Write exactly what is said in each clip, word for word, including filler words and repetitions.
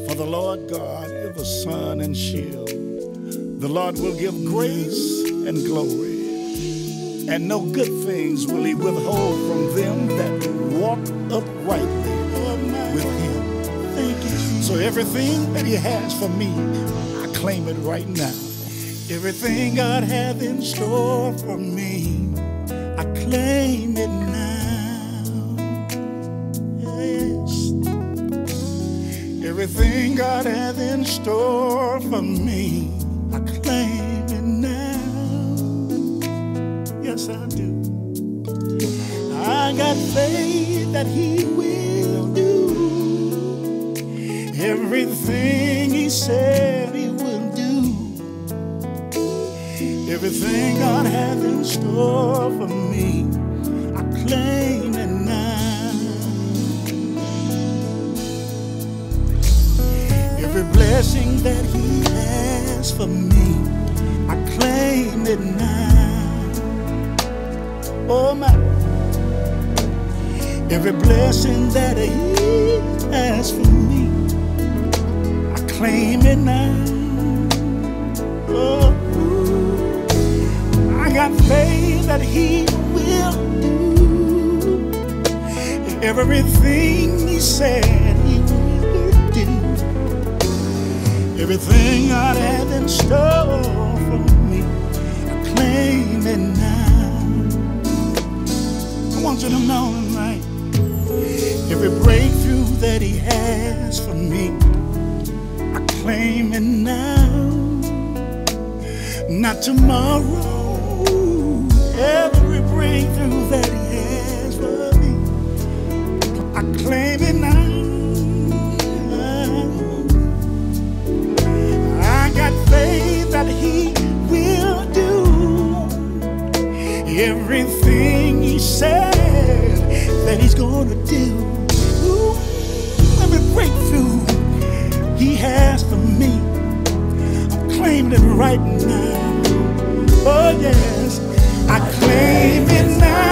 For the Lord God is the sun and shield. The Lord will give grace and glory, and no good things will he withhold from them that walk uprightly with him. Thank you. So everything that he has for me, I claim it right now. Everything God hath in store for me, I claim it now. Everything God hath in store for me, I claim it now. Yes, I do. I got faith that he will do everything he said he will do. Everything God hath in store for me, I claim it now. Every blessing that he has for me, I claim it now. Oh my. Every blessing that he has for me, I claim it now. Oh, I got faith that he will do everything he said he would do. Everything God had in store for me, I claim it now. I want you to know tonight, every breakthrough that he has for me, I claim it now. Not tomorrow, every breakthrough that he has for me, I claim it now. Faith that he will do everything he said that he's gonna do. Ooh, every breakthrough he has for me, I'm claiming it right now. Oh yes, I claim it now.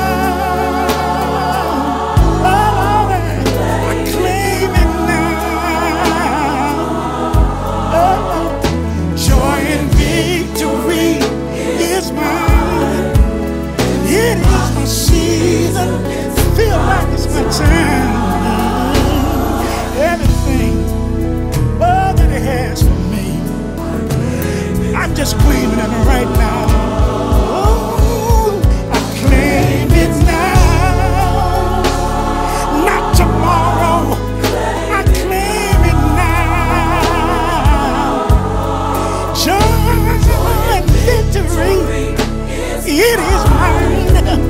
Season, feel like it's my time. Everything, all that he has for me, I'm just claiming it right now. Oh, I claim it now. Not tomorrow, I claim it now. Joy and victory, it is mine.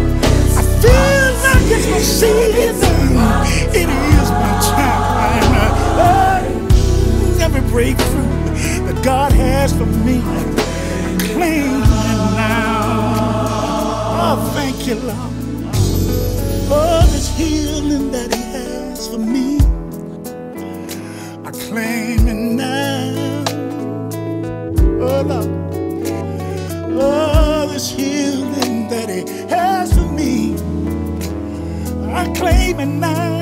It's my season, it is my time. Oh, every breakthrough that God has for me, I claim it now. Oh, thank you, Lord. Oh, this healing that he has for me, I claim it now. Oh, Lord. Oh, this healing that he has for me, I claim it now.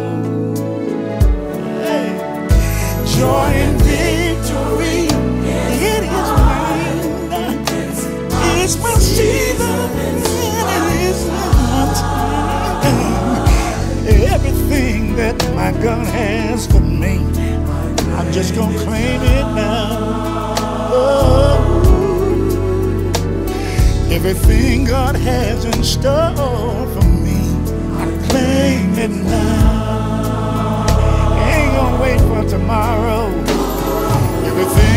Hey. Joy and victory, it is mine. It's my season, and it is my time. Everything that my God has for me, I'm just gonna claim it now. Oh. Everything God has in store for me, claim it now. Ain't gonna wait for tomorrow. Everything